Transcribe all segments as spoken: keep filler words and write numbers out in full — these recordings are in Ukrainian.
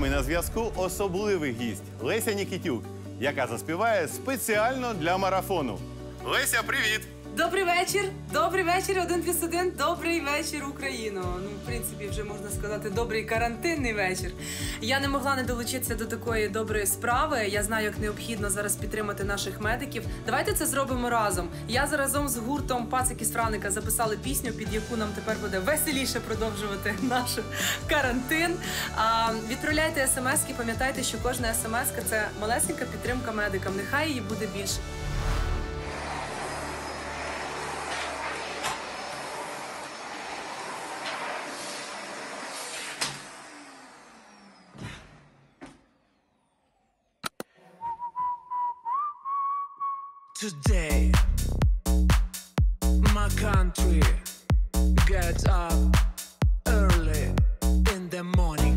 нами на зв'язку особливий гість Леся Нікітюк, яка заспіває спеціально для марафону. Леся, привіт! Добрий вечір! Добрий вечір, один плюс один. Добрий вечір, Україно. Ну, в принципі, вже можна сказати, добрий карантинний вечір. Я не могла не долучитися до такої доброї справи. Я знаю, як необхідно зараз підтримати наших медиків. Давайте це зробимо разом. Я разом з гуртом «Пацики з Франика» записали пісню, під яку нам тепер буде веселіше продовжувати наш карантин. А, відправляйте смски, пам'ятайте, що кожна смска – це малесенька підтримка медикам. Нехай її буде більше. Today, my country gets up early in the morning.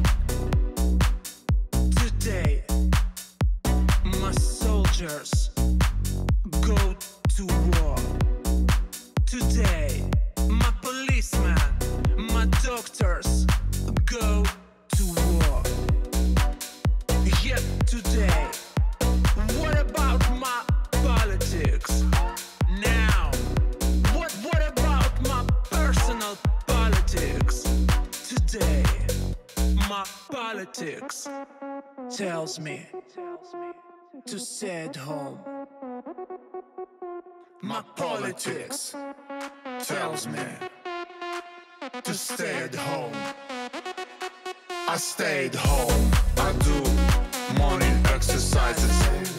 Today, my soldiers go to war. Today, my policemen, my doctors go to war. Yet today, what about my politics? Now, what what about my personal politics? Today, my politics tells me to stay at home. My politics tells me to stay at home. I stayed home. I do morning exercises.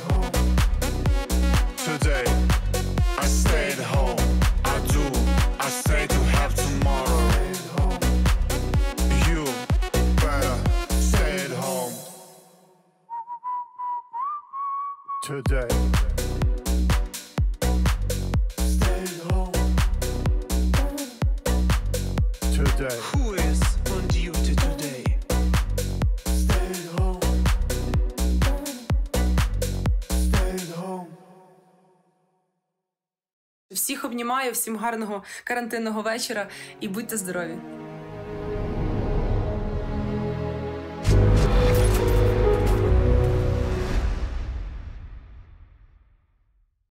Today, I stayed home. I do. I stay to have tomorrow. You better stay at home. Today. Stay at home. Today. Who is on duty today? Stay at home. Stay at home. Всіх обнімаю, всім гарного карантинного вечора і будьте здорові!